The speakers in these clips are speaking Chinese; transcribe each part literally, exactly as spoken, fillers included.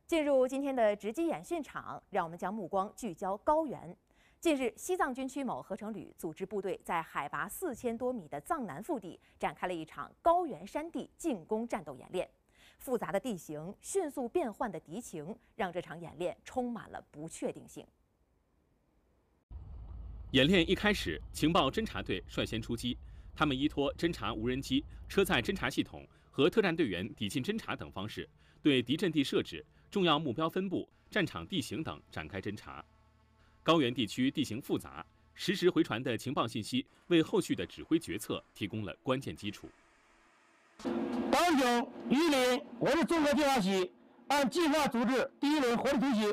进入今天的直击演训场，让我们将目光聚焦高原。近日，西藏军区某合成旅组织部队在海拔四千多米的藏南腹地展开了一场高原山地进攻战斗演练。复杂的地形、迅速变换的敌情，让这场演练充满了不确定性。 演练一开始，情报侦察队率先出击，他们依托侦察无人机、车载侦察系统和特战队员抵近侦察等方式，对敌阵地设置、重要目标分布、战场地形等展开侦察。高原地区地形复杂，实时回传的情报信息为后续的指挥决策提供了关键基础。 党警榆林，我是综合计划系，按计划组织第一轮火力突袭。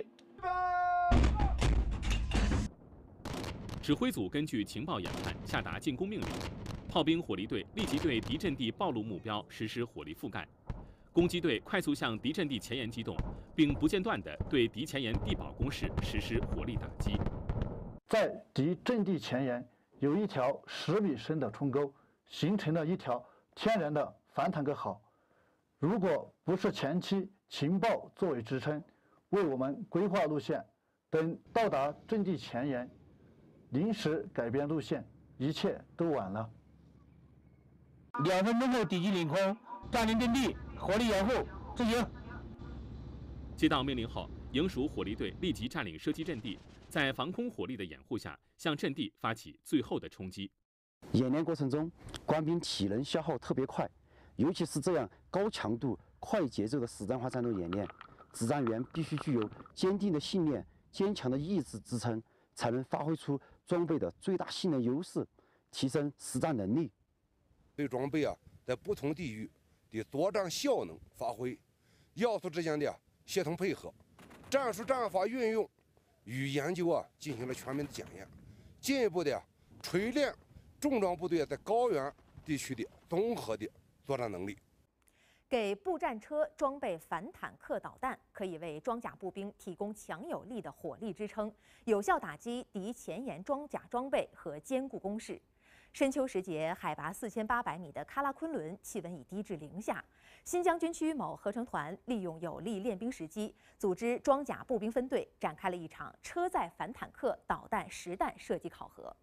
指挥组根据情报研判下达进攻命令，炮兵火力队立即对敌阵地暴露目标实施火力覆盖，攻击队快速向敌阵地前沿机动，并不间断地对敌前沿地堡工事实施火力打击。 在敌阵地前沿有一条十米深的冲沟，形成了一条天然的反坦克壕。如果不是前期情报作为支撑，为我们规划路线，等到达阵地前沿，临时改变路线，一切都晚了。 两分钟后，敌机领空，占领阵地，火力掩护，执行。 接到命令后，营属火力队立即占领射击阵地，在防空火力的掩护下，向阵地发起最后的冲击。 演练过程中，官兵体能消耗特别快，尤其是这样高强度、快节奏的实战化战斗演练，指战员必须具有坚定的信念、坚强的意志支撑，才能发挥出装备的最大性能优势，提升实战能力。 对装备啊，在不同地域的作战效能发挥、要素之间的协同配合、战术战法运用与研究啊，进行了全面的检验，进一步的锤炼重装部队在高原地区的综合的作战能力。 给步战车装备反坦克导弹，可以为装甲步兵提供强有力的火力支撑，有效打击敌前沿装甲装备和坚固工事。深秋时节，海拔四千八百米的喀拉昆仑气温已低至零下。新疆军区某合成团利用有利练兵时机，组织装甲步兵分队展开了一场车载反坦克导弹实弹射击考核。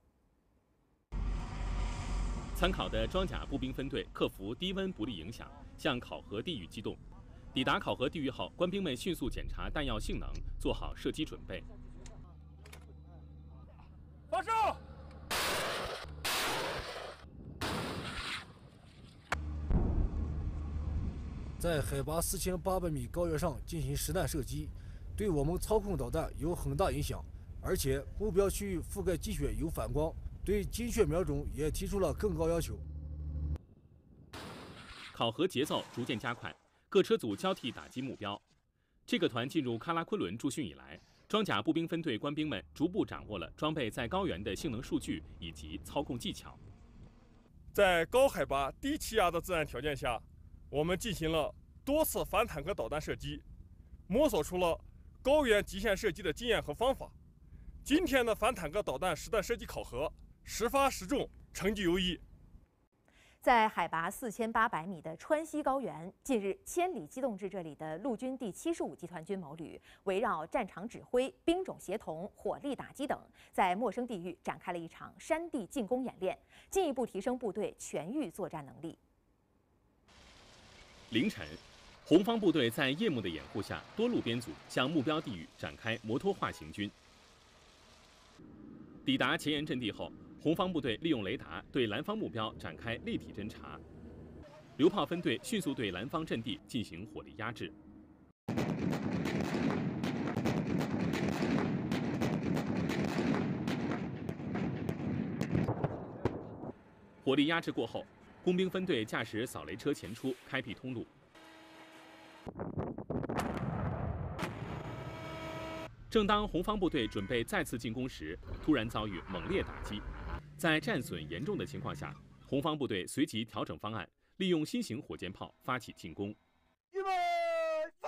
参考的装甲步兵分队克服低温不利影响，向考核地域机动。抵达考核地域后，官兵们迅速检查弹药性能，做好射击准备。 发射！ 在海拔四千八百米高原上进行实弹射击，对我们操控导弹有很大影响，而且目标区域覆盖积雪有反光，对精确瞄准也提出了更高要求。 考核节奏逐渐加快，各车组交替打击目标。这个团进入喀拉昆仑驻训以来，装甲步兵分队官兵们逐步掌握了装备在高原的性能数据以及操控技巧。 在高海拔、低气压的自然条件下，我们进行了多次反坦克导弹射击，摸索出了高原极限射击的经验和方法。今天的反坦克导弹实弹射击考核，实发实中，成绩优异。 在海拔四千八百米的川西高原，近日千里机动至这里的陆军第七十五集团军某旅，围绕战场指挥、兵种协同、火力打击等，在陌生地域展开了一场山地进攻演练，进一步提升部队全域作战能力。 凌晨，红方部队在夜幕的掩护下，多路编组向目标地域展开摩托化行军。抵达前沿阵地后，红方部队利用雷达对蓝方目标展开立体侦察，榴炮分队迅速对蓝方阵地进行火力压制。火力压制过后，工兵分队驾驶扫雷车前出，开辟通路。正当红方部队准备再次进攻时，突然遭遇猛烈打击。在战损严重的情况下，红方部队随即调整方案，利用新型火箭炮发起进攻。 预备，放！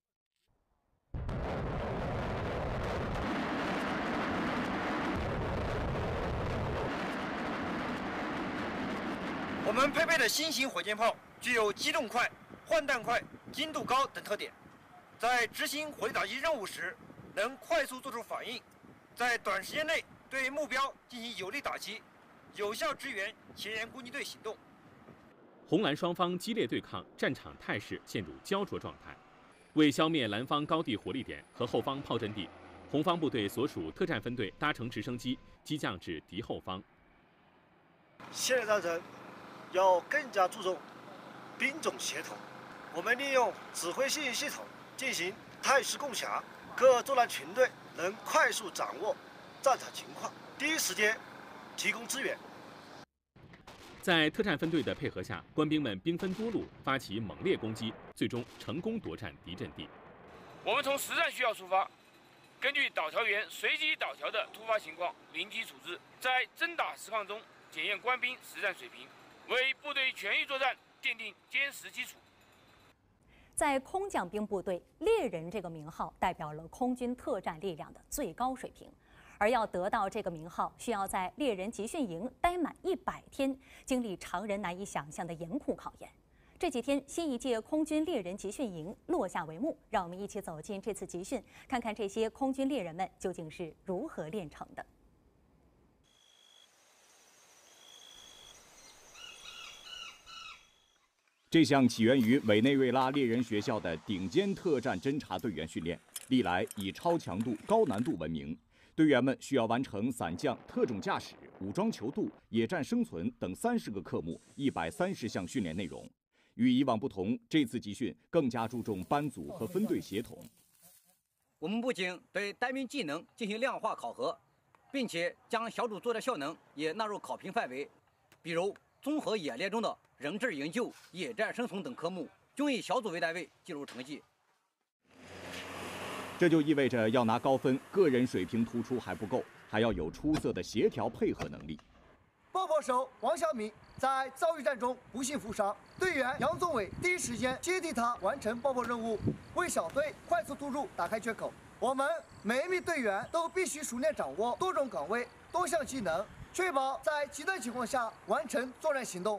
我们配备的新型火箭炮具有机动快、换弹快、精度高等特点。 在执行火力打击任务时，能快速作出反应，在短时间内对目标进行有力打击，有效支援前沿攻击队行动。 红蓝双方激烈对抗，战场态势陷入焦灼状态。为消灭蓝方高地火力点和后方炮阵地，红方部队所属特战分队搭乘直升机机降至敌后方。 现代战争要更加注重兵种协同，我们利用指挥信息系统进行态势共享，各作战群队能快速掌握战场情况，第一时间提供支援。 在特战分队的配合下，官兵们兵分多路发起猛烈攻击，最终成功夺占敌阵地。 我们从实战需要出发，根据导条员随机导条的突发情况临机处置，在真打实况中检验官兵实战水平，为部队全域作战奠定坚实基础。 在空降兵部队，猎人这个名号代表了空军特战力量的最高水平。而要得到这个名号，需要在猎人集训营待满一百天，经历常人难以想象的严酷考验。这几天，新一届空军猎人集训营落下帷幕，让我们一起走进这次集训，看看这些空军猎人们究竟是如何炼成的。 这项起源于委内瑞拉猎人学校的顶尖特战侦察队员训练，历来以超强度、高难度闻名。队员们需要完成伞降、特种驾驶、武装求渡、野战生存等三十个科目，一百三十项训练内容。与以往不同，这次集训更加注重班组和分队协同。 我们不仅对单兵技能进行量化考核，并且将小组作战效能也纳入考评范围，比如综合演练中的人质营救、野战生存等科目，均以小组为单位计入成绩。 这就意味着要拿高分，个人水平突出还不够，还要有出色的协调配合能力。 爆破手王小米在遭遇战中不幸负伤，队员杨宗伟第一时间接替他完成爆破任务，为小队快速突入打开缺口。我们每一名队员都必须熟练掌握多种岗位、多项技能，确保在极端情况下完成作战行动。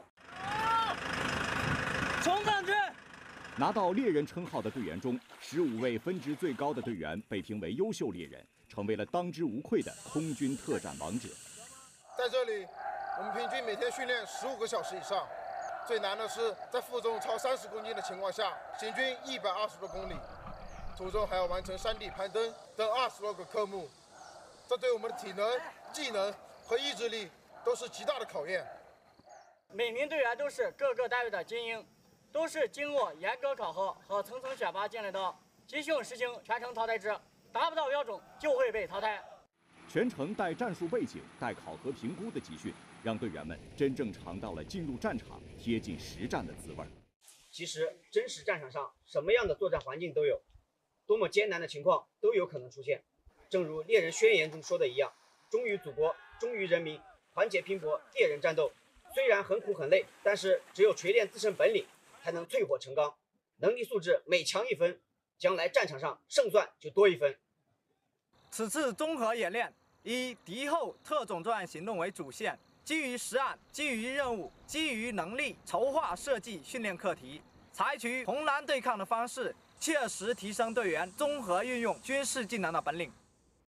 冲上去！ 拿到猎人称号的队员中，十五位分值最高的队员被评为优秀猎人，成为了当之无愧的空军特战王者。 在这里，我们平均每天训练十五个小时以上，最难的是在负重超三十公斤的情况下，行军一百二十多公里，途中还要完成山地攀登等二十多个科目，这对我们的体能、技能和意志力都是极大的考验。 每名队员都是各个单位的精英，都是经过严格考核和层层选拔进来的。集训实行全程淘汰制，达不到标准就会被淘汰。 全程带战术背景、带考核评估的集训，让队员们真正尝到了进入战场、贴近实战的滋味。 其实，真实战场上什么样的作战环境都有，多么艰难的情况都有可能出现。正如《猎人宣言》中说的一样：“忠于祖国，忠于人民，团结拼搏，猎人战斗。”虽然很苦很累，但是只有锤炼自身本领，才能淬火成钢。能力素质每强一分，将来战场上胜算就多一分。 此次综合演练以敌后特种作战行动为主线，基于实案、基于任务、基于能力筹划设计训练课题，采取红蓝对抗的方式，切实提升队员综合运用军事技能的本领。